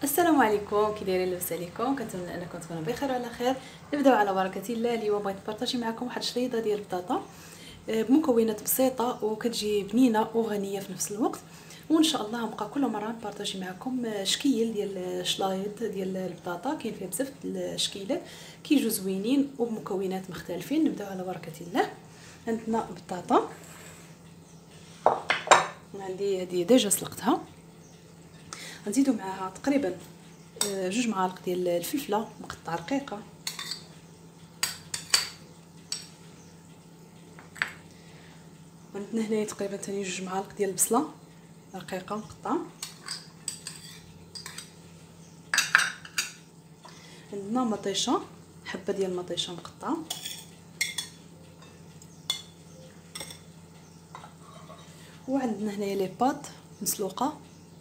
السلام عليكم، كي دايرين؟ لاباس عليكم؟ كنتمنى انكم تكونوا بخير وعلى خير. نبداو على بركه الله. اليوم بغيت نبارطاجي معكم واحد الشريطه ديال البطاطا بمكونات بسيطه وكتجي بنينه وغنيه في نفس الوقت. وان شاء الله نبقى كل مره نبارطاجي معكم شكيل ديال شلايط ديال البطاطا، كاين فيه بزاف الشكيلات كيجوا زوينين وبمكونات مختلفين. نبداو على بركه الله. عندنا بطاطا، عندي هذه ديجا سلقتها. غنزيدو معاها تقريبا 2 معالق ديال الفلفله مقطعه رقيقه، عندنا هنايا تقريبا ثاني 2 معالق ديال البصله رقيقه مقطعه، عندنا مطيشه، حبه ديال المطيشه مقطعه، وعندنا هنايا لي باط مسلوقه.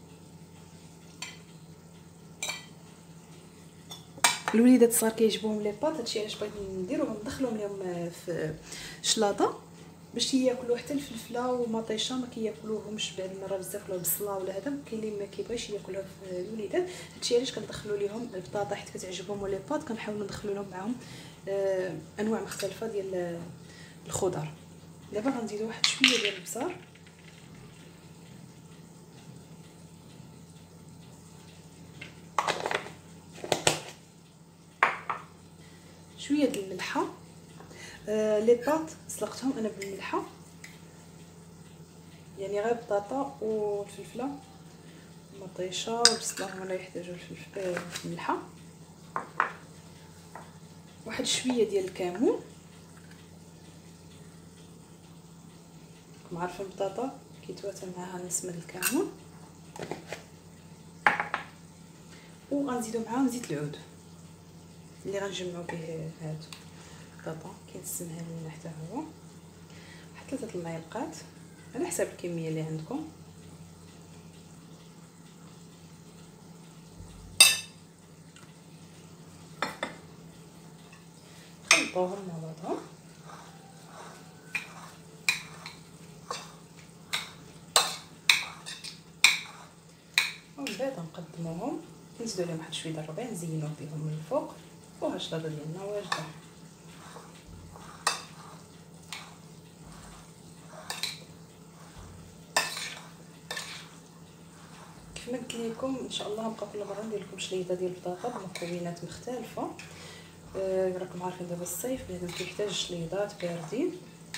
الوليدات الصغار كيعجبوهم لي باط، هادشي علاش بغيت نديروهم ندخلهم لهم في الشلاضه باش ياكلوا حتى الفلفله ومطيشه. ما كياكلوهمش بعد المره بزاف ولا البصله ولا هذا، كاين اللي ما كيبغيش ياكلها في الوليدات. هادشي علاش كندخلوا ليهم البطاطا حيت كتعجبهم لي باط. كنحاولوا ندخلوا لهم معاهم انواع مختلفه ديال الخضر. دابا غنزيدوا واحد شويه ديال البصل، شويه ديال الملحه. لي باط سلقتهم انا بالملحه، يعني غير البطاطا والفلفله والمطيشه والبصله هما اللي يحتاجوا الملحه. واحد شويه ديال الكمون، كما عارفين البطاطا كيتواتر معها نسمه الكمون. وغنزيدو معاهم زيت العود اللي غنجمعوا به هاد البطاطا، كينسمها لنا حتى هو. واحد 3 المعالق على حسب الكميه اللي عندكم. خلطوهم مع بعضهم ومن بعد نقدموهم. نزيدو عليهم واحد شويه الربيع نزينوه بهم من الفوق. وها الشلاضه ديالنا واجده. كما قلت لكم ان شاء الله نبقى كل مره ندير لكم شليطه ديال البطاطا بمكونات مختلفه. راكم عارفين دابا الصيف بنادم كيحتاج شليضات باردين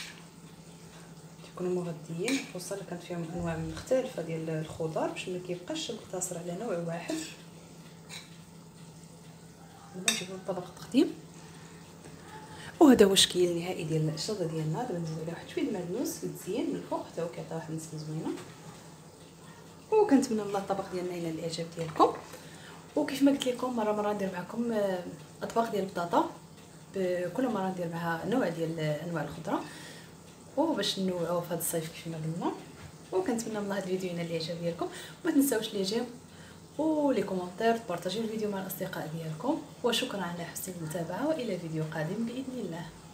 يكونوا مغذيين، خصوصا اللي كانت فيهم انواع مختلفه ديال الخضر باش ما كيبقاش مقتصر على نوع واحد. دابا نجيبو الطبق التقديم، وهذا هو الشكل النهائي ديال الشلاضه ديالنا. دابا نزيدو عليه واحد شويه المعدنوس مزيان من الفوق حتى هو كيعطي واحد النسمه زوينه. وكنتمنى الله الطبق ديالنا ينال الاعجاب ديالكم. وكيف ما قلت لكم مره ندير معكم اطباق ديال البطاطا، كل مره ندير معها نوع ديال انواع الخضره وباش ننوعوا في هذا الصيف كيف ما قلنا. وكنتمنى الله هذا الفيديو ينال الاعجاب ديالكم. ما تنساوش الاعجاب ولي كومونتير، تبارطاجيو الفيديو مع الاصدقاء ديالكم. وشكرا على حسن المتابعه، والى فيديو قادم باذن الله.